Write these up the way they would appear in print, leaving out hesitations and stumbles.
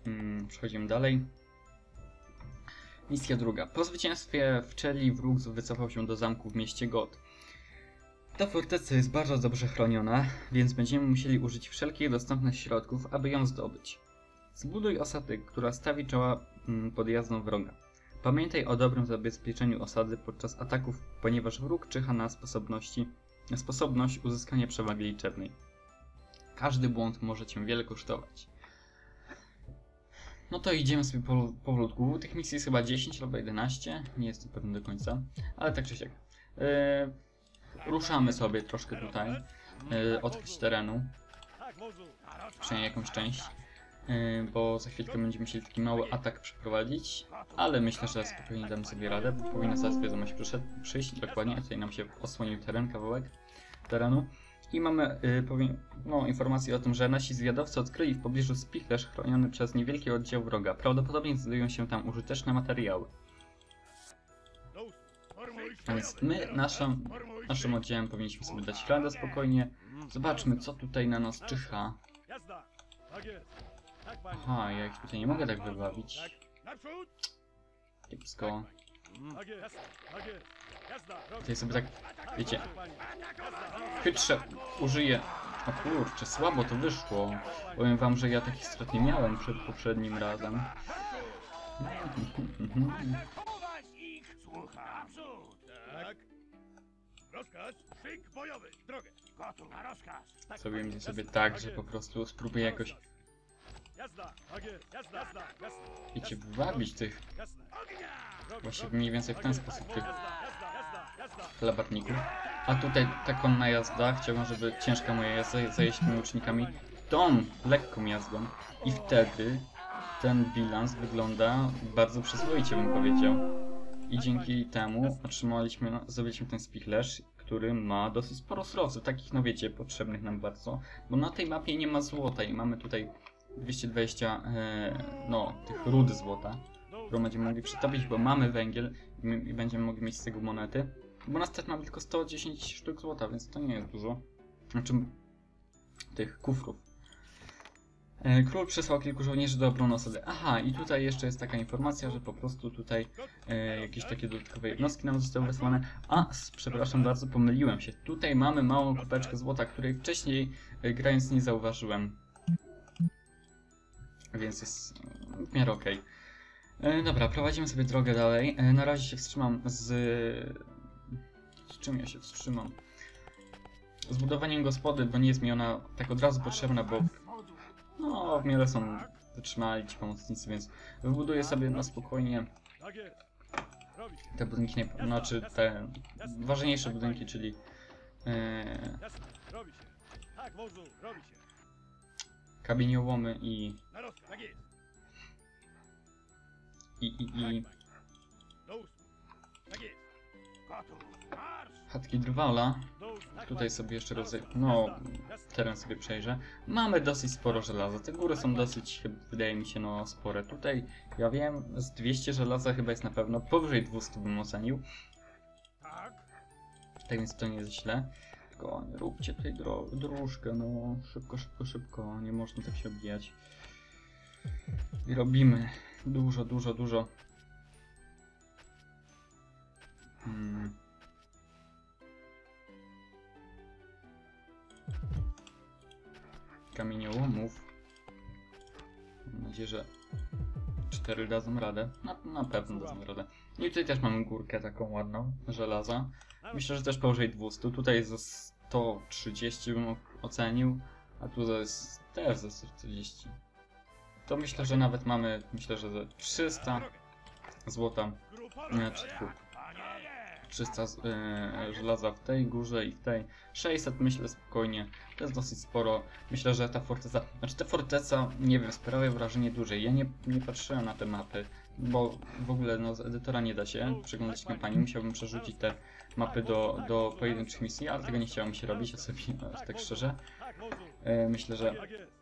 Przechodzimy dalej. Misja druga. Po zwycięstwie w Cheli wróg wycofał się do zamku w mieście God. Ta forteca jest bardzo dobrze chroniona, więc będziemy musieli użyć wszelkich dostępnych środków, aby ją zdobyć. Zbuduj osadę, która stawi czoła podjazdom wroga. Pamiętaj o dobrym zabezpieczeniu osady podczas ataków, ponieważ wróg czyha na sposobność uzyskania przewagi liczebnej. Każdy błąd może cię wiele kosztować. No to idziemy sobie powolutku. Tych misji jest chyba 10 albo 11, nie jestem pewny do końca, ale tak czy siak. Ruszamy sobie troszkę tutaj, odkryć terenu, przynajmniej jakąś część, bo za chwilkę będziemy musieli taki mały atak przeprowadzić, ale myślę, że spokojnie damy sobie radę, bo powinna zaraz wiadomość przyjść, dokładnie, tutaj nam się osłonił kawałek terenu. I mamy informację o tym, że nasi zwiadowcy odkryli w pobliżu spichlerz chroniony przez niewielki oddział wroga. Prawdopodobnie znajdują się tam użyteczne materiały. A więc my naszym oddziałem powinniśmy sobie dać radę spokojnie. Zobaczmy, co tutaj na nas czyha. Aha, ja ich tutaj nie mogę tak wybawić. Kiepsko. Tutaj sobie tak, wiecie, chytrze użyję. O kurczę, słabo to wyszło. Powiem wam, że ja takich strat nie miałem przed poprzednim razem. Zrobimy sobie tak, że po prostu spróbuję jakoś, wiecie, wywabić tych, właśnie mniej więcej w ten sposób tych chlabatników. A tutaj ta konna jazda, chciałbym, żeby ciężka moja jazda zajeść tymi łucznikami tą lekką jazdą i wtedy ten bilans wygląda bardzo przyzwoicie, bym powiedział. I dzięki temu zdobyliśmy ten spichlerz, który ma dosyć sporo surowców, takich, no wiecie, potrzebnych nam bardzo, bo na tej mapie nie ma złota i mamy tutaj 220 tych rud złota, którą będziemy mogli przetopić, bo mamy węgiel i będziemy mogli mieć z tego monety, bo na start mamy tylko 110 sztuk złota, więc to nie jest dużo, znaczy tych kufrów. Król przesłał kilku żołnierzy do obrony osady. Aha, i tutaj jeszcze jest taka informacja, że po prostu tutaj jakieś takie dodatkowe jednostki nam zostały wysłane. A, przepraszam bardzo, pomyliłem się. Tutaj mamy małą kupeczkę złota, której wcześniej grając nie zauważyłem. Więc jest w miarę okej. Dobra, prowadzimy sobie drogę dalej. Na razie się wstrzymam z czym ja się wstrzymam? Z budowaniem gospody, bo nie jest mi ona tak od razu potrzebna, bo no, w miarę są wytrzymali ci pomocnicy, więc wybuduję sobie na spokojnie te budynki, znaczy te ważniejsze budynki, czyli kamieniołomy i chatki drwala. Tutaj sobie jeszcze teren sobie przejrzę. Mamy dosyć sporo żelaza. Te góry są dosyć, wydaje mi się, spore. Tutaj, ja wiem, z 200 żelaza chyba jest na pewno. Powyżej 200 bym ocenił. Tak więc to nie jest źle. Tylko nie róbcie tutaj dróżkę, no. Szybko. Nie można tak się obijać. I robimy dużo. Kamieniołomów. Mam nadzieję, że 4 dadzą radę. Na pewno dadzą radę. I tutaj też mamy górkę taką ładną, żelaza. Myślę, że też powyżej 200. Tutaj jest za 130 bym ocenił, a tu jest też za 140. To myślę, że nawet mamy, że za 300 złota, znaczy 300 żelaza w tej górze i w tej. 600 myślę spokojnie, to jest dosyć sporo. Myślę, że ta forteca, nie wiem, sprawia wrażenie dużej. Ja nie patrzyłem na te mapy, bo w ogóle z edytora nie da się przeglądać kampanii. Musiałbym przerzucić te mapy do pojedynczych misji, ale tego nie chciało mi się robić, tak szczerze. Myślę, że...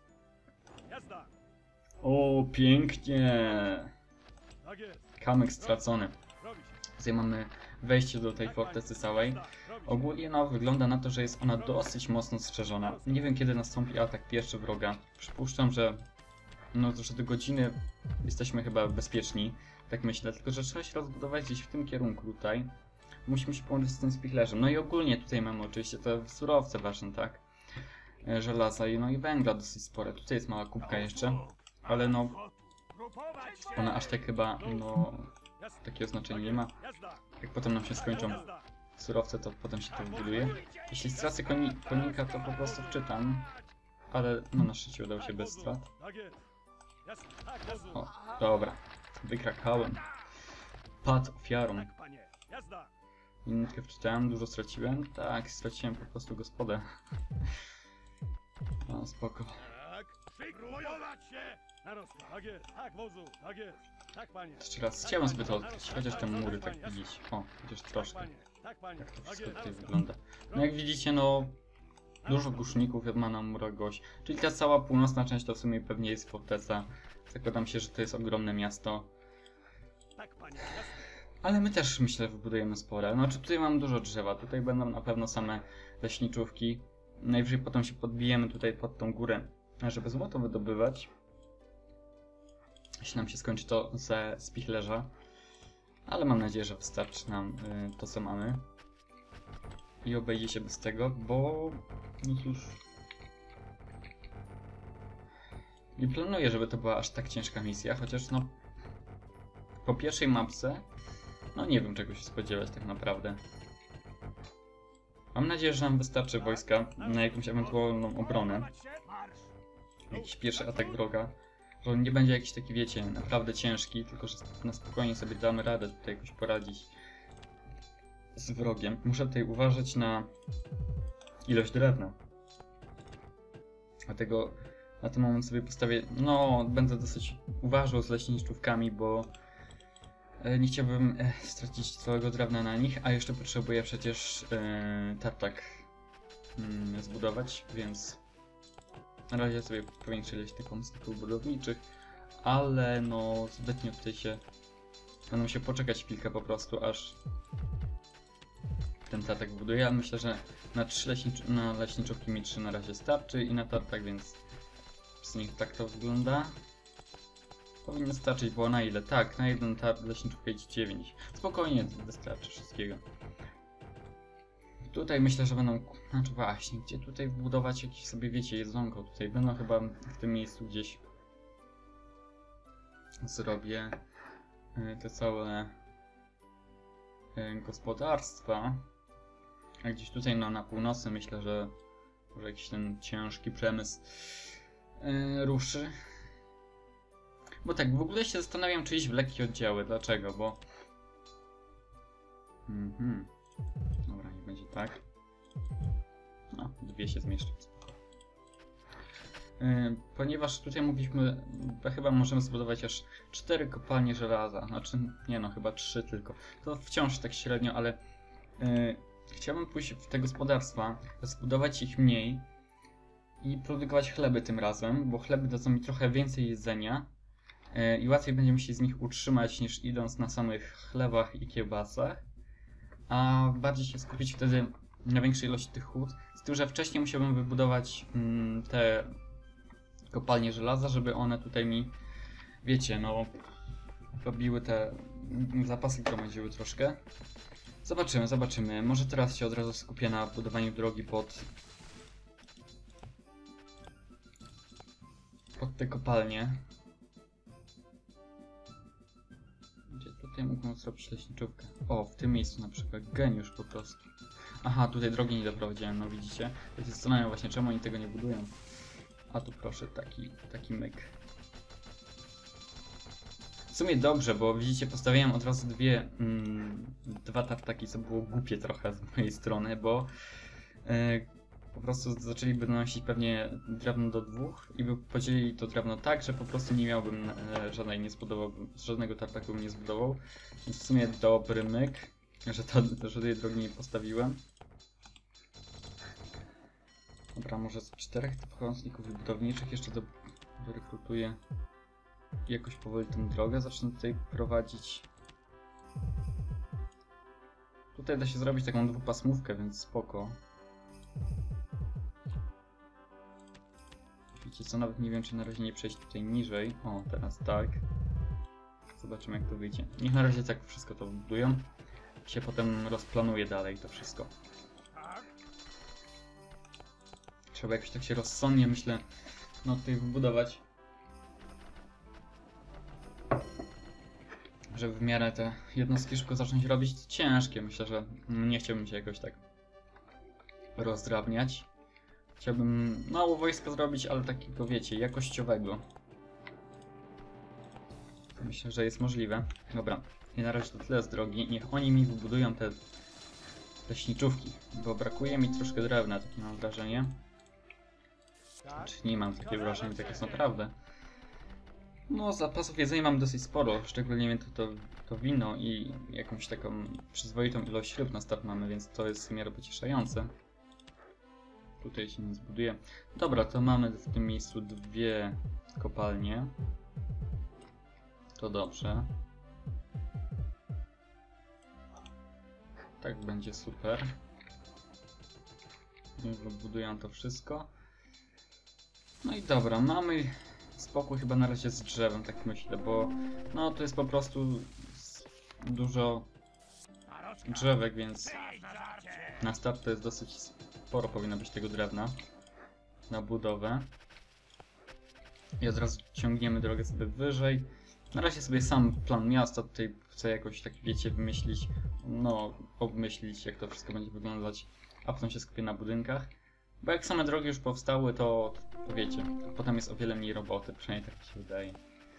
O, pięknie! Kamyk stracony. Tutaj mamy wejście do tej fortecy całej. Ogólnie wygląda na to, że jest ona dosyć mocno strzeżona. Nie wiem, kiedy nastąpi atak pierwszy wroga. Przypuszczam, że no to, że do godziny jesteśmy chyba bezpieczni, tak myślę, tylko że trzeba się rozbudować gdzieś w tym kierunku tutaj. Musimy się połączyć z tym spichlerzem. No i ogólnie tutaj mamy oczywiście te surowce ważne, tak? Żelaza i no i węgla dosyć spore. Tutaj jest mała kubka jeszcze, ale no ona aż tak chyba, no takiego znaczenia nie ma. Jak potem nam się skończą surowce, to potem się to wybuduje. Jeśli stracę konika, to po prostu wczytam, ale no na szczęście udało się bez strat. O, dobra, wykrakałem. Padł ofiarą. Minutkę wczytałem, dużo straciłem. Tak, straciłem po prostu gospodę. No spoko. Jeszcze raz, chciałem sobie to odkryć, chociaż te mury tak widzieć. O, chociaż troszkę. Jak to wszystko tutaj wygląda. No jak widzicie, no dużo głuszników ma na murach gość. Czyli ta cała północna część to w sumie pewnie jest forteca. Zakładam się, że to jest ogromne miasto. Ale my też myślę wybudujemy spore. Znaczy tutaj mam dużo drzewa, tutaj będą na pewno same leśniczówki. Najwyżej potem się podbijemy tutaj pod tą górę, żeby złoto wydobywać. Jeśli nam się skończy to ze spichlerza. Ale mam nadzieję, że wystarczy nam to, co mamy. I obejdzie się bez tego, bo... no cóż... nie planuję, żeby to była aż tak ciężka misja, chociaż no... po pierwszej mapce... no nie wiem, czego się spodziewać tak naprawdę. Mam nadzieję, że nam wystarczy wojska na jakąś ewentualną obronę. Jakiś pierwszy atak wroga. Że on nie będzie jakiś taki, wiecie, naprawdę ciężki, tylko że na spokojnie sobie damy radę tutaj jakoś poradzić z wrogiem. Muszę tutaj uważać na ilość drewna. Dlatego na ten moment sobie postawię, no będę dosyć uważał z leśniczówkami, bo nie chciałbym stracić całego drewna na nich, a jeszcze potrzebuję przecież tartak zbudować, więc na razie sobie powiększę ilość tych pomocników budowniczych, ale no zbytnio tutaj będą się poczekać chwilkę po prostu, aż ten tartak buduje, ale myślę, że na leśniczówki mi 3 na razie starczy i na tartak, więc z nich tak to wygląda. Powinno starczyć, bo na ile? Tak, na jedną leśniczówkę idzie 9. Spokojnie wystarczy wszystkiego. Tutaj myślę, że będą... znaczy właśnie, gdzie tutaj wbudować jakieś sobie, wiecie, jedzonko. Tutaj będą chyba w tym miejscu gdzieś... zrobię te całe gospodarstwa. A gdzieś tutaj no, na północy myślę, że może jakiś ten ciężki przemysł ruszy. Bo tak, w ogóle się zastanawiam, czy iść w lekkie oddziały. Dlaczego? Bo... Dobra, nie będzie tak. No, 2 się zmieszczą. Ponieważ tutaj mogliśmy... chyba możemy zbudować aż 4 kopalnie żelaza. Znaczy, nie no, chyba 3 tylko. To wciąż tak średnio, ale... chciałbym pójść w te gospodarstwa, zbudować ich mniej i produkować chleby tym razem, bo chleby dadzą mi trochę więcej jedzenia. I łatwiej będzie mi się z nich utrzymać niż idąc na samych chlebach i kiełbasach, a bardziej się skupić wtedy na większej ilości tych hut, z tym, że wcześniej musiałbym wybudować te kopalnie żelaza, żeby one tutaj mi, wiecie, no robiły te zapasy, gromadziły troszkę. Zobaczymy, może teraz się od razu skupię na budowaniu drogi pod te kopalnie. Tutaj mógłbym zrobić leśniczówkę. O, w tym miejscu na przykład. Geniusz po prostu. Aha, tutaj drogi nie doprowadziłem, no widzicie? Ja się zastanawiam właśnie, czemu oni tego nie budują. A tu proszę, taki myk. W sumie dobrze, bo widzicie, postawiłem od razu dwa tartaki, co było głupie trochę z mojej strony, bo po prostu zaczęliby donosić pewnie drewno do 2 i by podzielili to drewno tak, że po prostu nie miałbym żadnego tartaku bym nie zbudował. Więc w sumie dobry myk, że tej drogi nie postawiłem. Dobra, może z 4 pomocników budowniczych jeszcze dorekrutuję i jakoś powoli tę drogę zacznę tutaj prowadzić. Tutaj da się zrobić taką dwupasmówkę, więc spoko. Wiecie co, nawet nie wiem, czy na razie nie przejść tutaj niżej. O, teraz tak. Zobaczymy, jak to wyjdzie. Niech na razie tak wszystko to budują. Się potem rozplanuje dalej to wszystko. Trzeba jakoś tak się rozsądnie, myślę, no tutaj wybudować. Żeby w miarę te jednostki szybko zacząć robić. To ciężkie, myślę, że nie chciałbym się jakoś tak rozdrabniać. Chciałbym mało wojska zrobić, ale takiego, wiecie, jakościowego. Myślę, że jest możliwe. Dobra, i na razie to tyle z drogi. Niech oni mi wybudują te leśniczówki, bo brakuje mi troszkę drewna, takie mam wrażenie. Znaczy nie mam takie wrażenie, tak jest naprawdę. No, zapasów jedzenia mam dosyć sporo, szczególnie wiem to wino i jakąś taką przyzwoitą ilość ryb na start mamy, więc to jest w miarę pocieszające. Tutaj się nie zbuduje. Dobra, to mamy w tym miejscu 2 kopalnie. To dobrze. Tak będzie super. Budują to wszystko. No i dobra, mamy spokój chyba na razie z drzewem, tak myślę, bo no to jest po prostu dużo drzewek, więc na start to jest dosyć sporo, powinno być tego drewna na budowę. I od razu ciągniemy drogę sobie wyżej. Na razie sobie sam plan miasta tutaj chcę jakoś tak, wiecie, wymyślić, no obmyślić, jak to wszystko będzie wyglądać, a potem się skupię na budynkach. Bo jak same drogi już powstały, to wiecie, potem jest o wiele mniej roboty, przynajmniej tak mi się wydaje.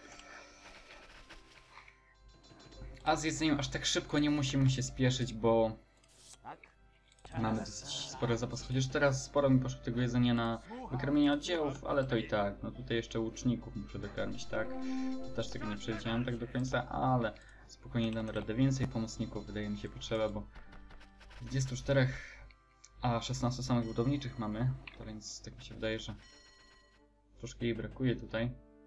A z jedzeniem aż tak szybko nie musimy się spieszyć, bo mamy dosyć spory zapas. Chociaż teraz sporo mi poszło tego jedzenia na wykarmienie oddziałów, ale to i tak. No tutaj jeszcze łuczników muszę dokarmić, tak? Też tego nie przewidziałem tak do końca, ale spokojnie damy radę. Więcej pomocników wydaje mi się potrzeba, bo 24 a 16 samych budowniczych mamy, to więc tak mi się wydaje, że troszkę jej brakuje tutaj.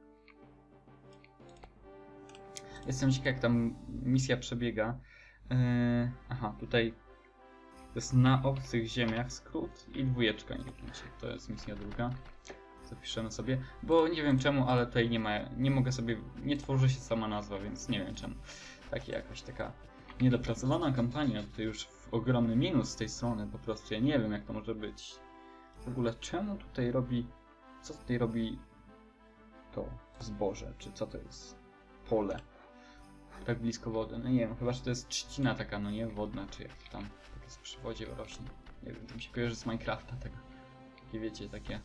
Jestem ciekaw, jak tam misja przebiega. Aha, tutaj to jest na obcych ziemiach skrót i 2, nie wiem, to jest misja druga. Zapiszemy sobie, bo nie wiem czemu, ale tutaj nie mogę sobie, nie tworzy się sama nazwa, więc nie wiem czemu. Takie jakoś taka niedopracowana kampania, tutaj już ogromny minus z tej strony, po prostu ja nie wiem, jak to może być. W ogóle czemu tutaj robi, co tutaj robi to zboże, czy co to jest pole tak blisko wody? No nie wiem, chyba że to jest trzcina taka, no nie, wodna, czy jak to tam tak jest przy wodzie rośnie. Nie wiem, to mi się kojarzy z Minecrafta tego. Takie wiecie, takie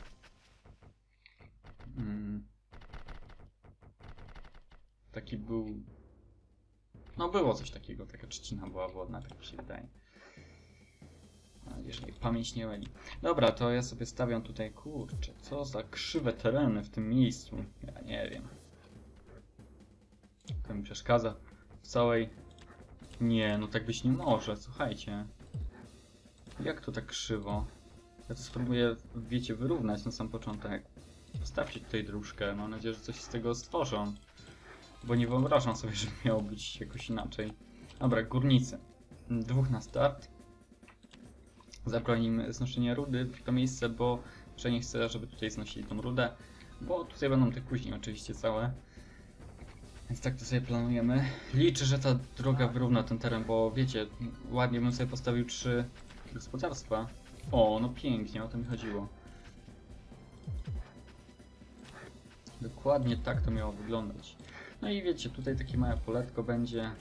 taki był, no było coś takiego, taka trzcina była wodna, tak mi się wydaje. Jeżeli pamięć nie myli. Dobra, to ja sobie stawiam tutaj, kurczę, co za krzywe tereny w tym miejscu. Ja nie wiem. To mi przeszkadza w całej... Nie, no tak być nie może, słuchajcie. Jak to tak krzywo? Ja to spróbuję, wiecie, wyrównać na sam początek. Postawcie tutaj dróżkę, mam nadzieję, że coś z tego stworzą. Bo nie wyobrażam sobie, że miało być jakoś inaczej. Dobra, górnicy. 2 na start. Zabronimy znoszenia rudy w to miejsce, bo że nie chcę, żeby tutaj znosili tą rudę. Bo tutaj będą te kuźnie oczywiście całe. Więc tak to sobie planujemy. Liczę, że ta droga wyrówna ten teren, bo wiecie, ładnie bym sobie postawił 3 gospodarstwa. O, no pięknie, o to mi chodziło. Dokładnie tak to miało wyglądać. No i wiecie, tutaj takie małe poletko będzie.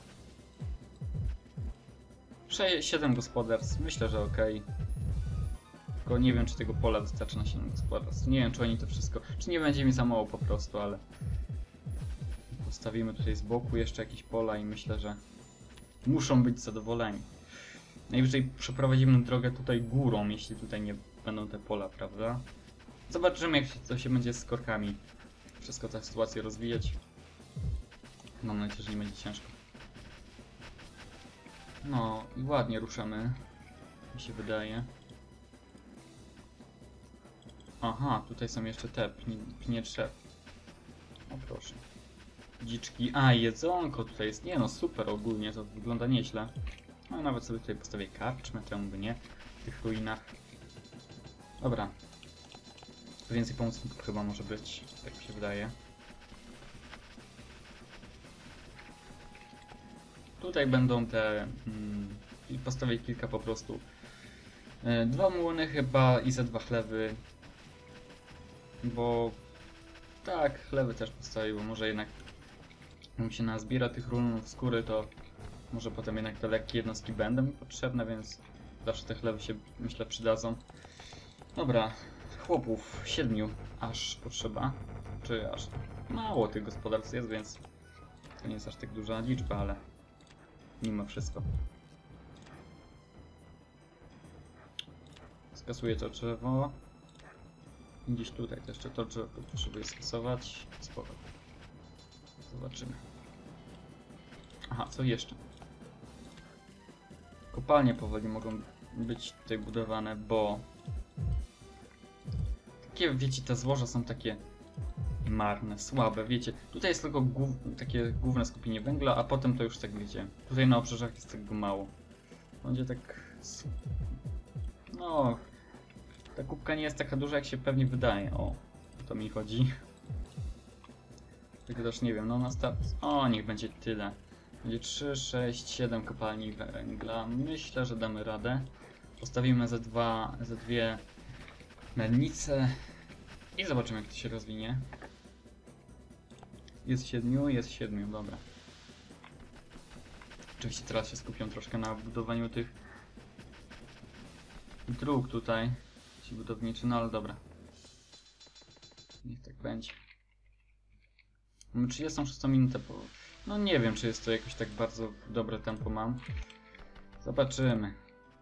7 gospodarstw, myślę, że ok. Tylko nie wiem, czy tego pola wystarczy na 7 gospodarstw. Nie wiem, czy oni to wszystko... Czy nie będzie mi za mało po prostu, ale... Postawimy tutaj z boku jeszcze jakieś pola i myślę, że... Muszą być zadowoleni. Najwyżej przeprowadzimy drogę tutaj górą, jeśli tutaj nie będą te pola, prawda? Zobaczymy, jak to się będzie z korkami. Wszystko ta sytuacja rozwijać. Mam nadzieję, że nie będzie ciężko. No i ładnie ruszamy, mi się wydaje. Aha, tutaj są jeszcze te pnie drzew. O proszę. Dziczki. A, jedzonko tutaj jest. Nie no, super ogólnie, to wygląda nieźle. No nawet sobie tutaj postawię karczmę, czemu by nie, w tych ruinach. Dobra. więcej pomocników chyba może być, tak mi się wydaje. Tutaj będą te... postawię kilka po prostu. 2 młyny chyba i ze 2 chlewy. Bo... tak, chlewy też postawię, bo może jednak... jak się nazbiera tych rulonów skóry, to... może potem jednak te lekkie jednostki będą mi potrzebne, więc... zawsze te chlewy się, myślę, przydadzą. Dobra, chłopów 7 aż potrzeba. Czy aż mało tych gospodarstw jest, więc... to nie jest aż tak duża liczba, ale... mimo wszystko. Skasuję to drzewo. I gdzieś tutaj też jeszcze to drzewo potrzebuję skasować. Spoko. Zobaczymy. Aha, co jeszcze? Kopalnie powoli mogą być tutaj budowane, bo... takie, wiecie, te złoża są takie marne, słabe, wiecie. Tutaj jest tylko takie główne skupienie węgla, a potem to już tak, wiecie. Tutaj na obrzeżach jest tego mało. Będzie tak... no... ta kubka nie jest taka duża, jak się pewnie wydaje. O to mi chodzi. Tylko też nie wiem, no na start... o, niech będzie tyle. Będzie 3, 6, 7 kopalni węgla. Myślę, że damy radę. Postawimy ze dwie melnice i zobaczymy, jak to się rozwinie. Jest 7, dobra. Oczywiście teraz się skupiam troszkę na budowaniu tych dróg tutaj. Ci budowniczy, no ale dobra. Niech tak będzie. Mamy 36 minutę, bo... no nie wiem, czy jest to jakoś tak bardzo dobre tempo mam. Zobaczymy.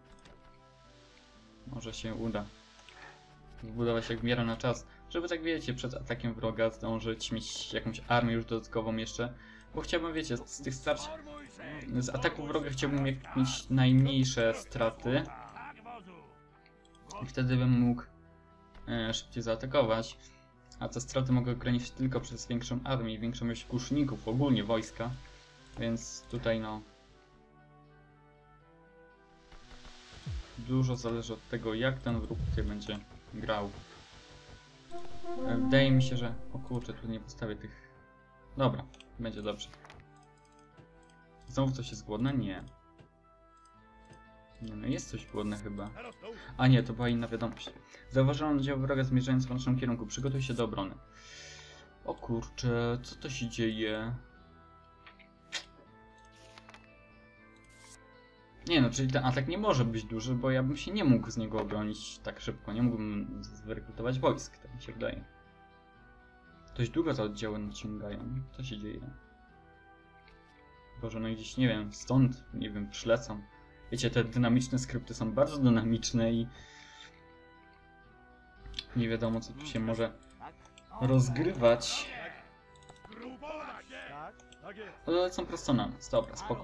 Może się uda zbudować jak w miarę na czas, żeby tak, wiecie, przed atakiem wroga zdążyć, mieć jakąś armię już dodatkową jeszcze. Bo chciałbym, wiecie, z tych starć... z ataku wroga chciałbym mieć najmniejsze straty. I wtedy bym mógł szybciej zaatakować. A te straty mogę ograniczyć tylko przez większą armię, większą ilość kuszników, ogólnie wojska. Więc tutaj no... dużo zależy od tego, jak ten wróg tutaj będzie grał. Wydaje mi się, że... o kurczę, tu nie postawię tych... dobra, będzie dobrze. Znowu coś jest głodne? Nie. Nie no, jest coś głodne chyba. A nie, to była inna wiadomość. Zauważyłem oddział wroga zmierzając w naszym kierunku. Przygotuj się do obrony. O kurczę, co to się dzieje? Nie no, czyli ten atak nie może być duży, bo ja bym się nie mógł z niego obronić tak szybko. Nie mógłbym wyrekrutować wojsk, tak mi się wydaje. Dość długo te oddziały nadciągają. Co się dzieje? Boże, no gdzieś, nie wiem, stąd, nie wiem, przylecą. Wiecie, te dynamiczne skrypty są bardzo dynamiczne i... nie wiadomo, co tu się może rozgrywać. Ale lecą prosto na nas, dobra, spoko.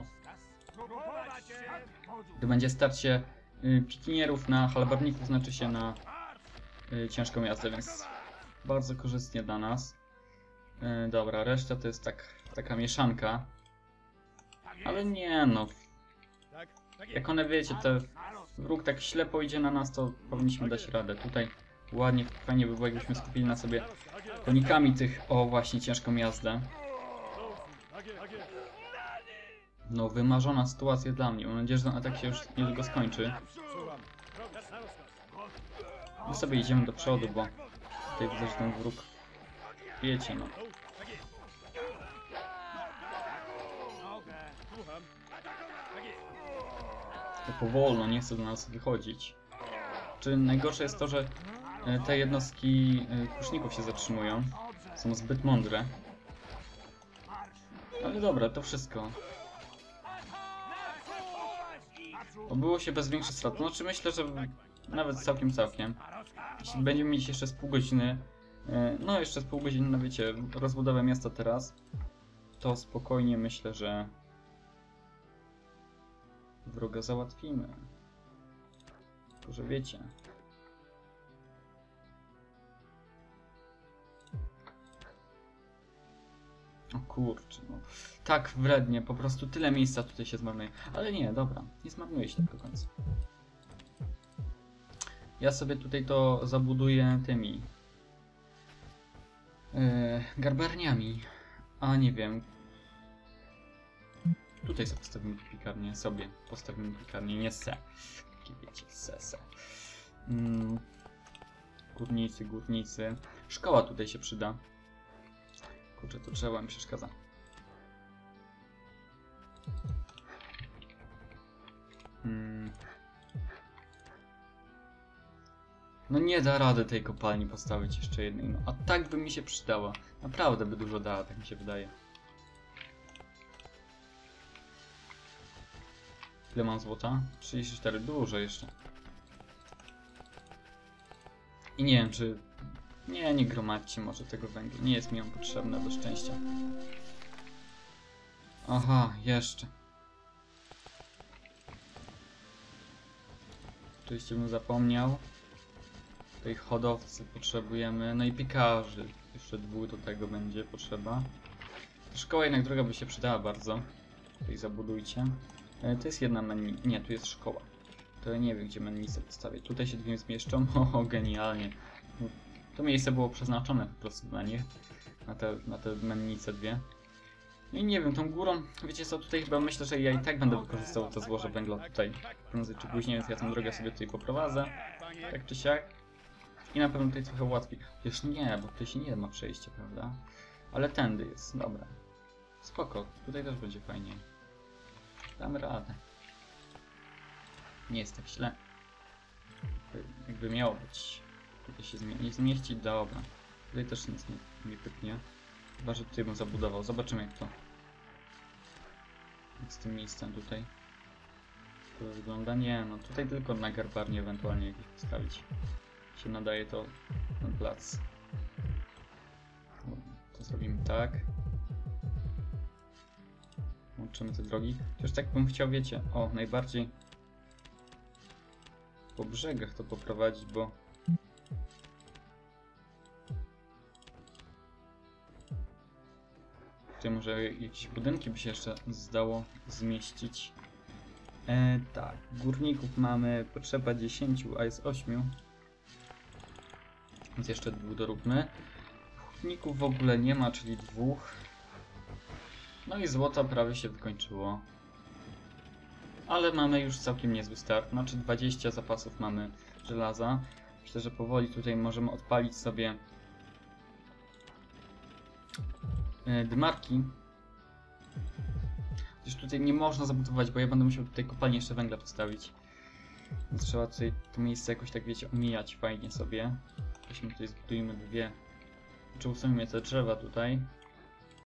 Gdy będzie starcie pikinierów na halabarników, znaczy się na ciężką jazdę, więc bardzo korzystnie dla nas. Dobra, reszta to jest taka mieszanka. Ale nie no. Jak one, wiecie, te wróg tak ślepo idzie na nas, to powinniśmy dać radę. Tutaj ładnie, fajnie by było, jakbyśmy skupili na sobie konikami tych, o właśnie, ciężką jazdę. No, wymarzona sytuacja dla mnie. Mam nadzieję, że ten atak się już niedługo skończy. My sobie idziemy do przodu, bo tutaj widzę, że ten wróg, wiecie, no. To powolno, nie chce do nas wychodzić. Czy najgorsze jest to, że te jednostki kuszników się zatrzymują. Są zbyt mądre. Ale dobra, to wszystko. Obyło się bez większych strat. Znaczy myślę, że nawet całkiem. Jeśli będziemy mieć jeszcze z pół godziny, no jeszcze z pół godziny na, wiecie, rozbudowę miasta teraz, to spokojnie myślę, że wroga załatwimy. Tylko, że wiecie. O kurczę, no. Tak wrednie, po prostu tyle miejsca tutaj się zmarnuje. Ale nie, dobra, nie zmarnuje się tak do końca. Ja sobie tutaj to zabuduję tymi garbarniami. A nie wiem. Tutaj sobie postawimy piekarnię, nie se. Takie wiecie, se. Górnicy. Szkoła tutaj się przyda. Kurczę, to drzewo mi przeszkadza. No nie da rady tej kopalni postawić jeszcze jednej, no a tak by mi się przydała. Naprawdę by dużo dała, tak mi się wydaje. Ile mam złota? 34, dużo jeszcze. I nie wiem, czy... Nie gromadźcie może tego węgla. Nie jest mi on potrzebny do szczęścia. Aha, jeszcze. Oczywiście bym zapomniał. Tutaj hodowcy potrzebujemy. No i piekarzy. Jeszcze 2 do tego będzie potrzeba. Szkoła jednak droga by się przydała bardzo. Tutaj zabudujcie. To jest jedna mennica. Nie, tu jest szkoła. To ja nie wiem, gdzie mennicę postawię. Tutaj się 2 zmieszczą. O, genialnie. To miejsce było przeznaczone po prostu dla nich. Na te mennice 2. No i nie wiem, tą górą, wiecie co, tutaj chyba myślę, że ja i tak będę wykorzystywał to złoże węgla tutaj. Prędzej czy później, więc ja tę drogę sobie tutaj poprowadzę. Tak czy siak. I na pewno tutaj trochę łatwiej. Już nie, bo tutaj się nie ma przejścia, prawda? Ale tędy jest, dobra. Spoko, tutaj też będzie fajnie. Damy radę. Nie jest tak źle. Jakby miało być. Tutaj się nie zmieści, dobra. Tutaj też nic nie pyknie. Chyba, że tutaj bym zabudował. Zobaczymy jak to. Jak z tym miejscem tutaj. To wygląda. Nie, no tutaj tylko na garbarnię ewentualnie jakieś postawić. Się nadaje to ten plac. To zrobimy tak. Łączymy te drogi. Chociaż tak bym chciał, wiecie, o, najbardziej po brzegach to poprowadzić, bo tutaj może jakieś budynki by się jeszcze zdało zmieścić. Tak, górników mamy, potrzeba 10, a jest 8. Więc jeszcze 2 doróbmy. Hutników w ogóle nie ma, czyli 2. No i złota prawie się wykończyło. Ale mamy już całkiem niezły start. Znaczy 20 zapasów mamy żelaza. Myślę, że powoli tutaj możemy odpalić sobie dymarki. Gdyż tutaj nie można zabudować, bo ja będę musiał tutaj kopalnię jeszcze węgla postawić. Więc trzeba tutaj to miejsce jakoś tak, wiecie, omijać fajnie sobie. Weźmy tutaj, zbudujmy 2. Czy usuniemy te drzewa tutaj.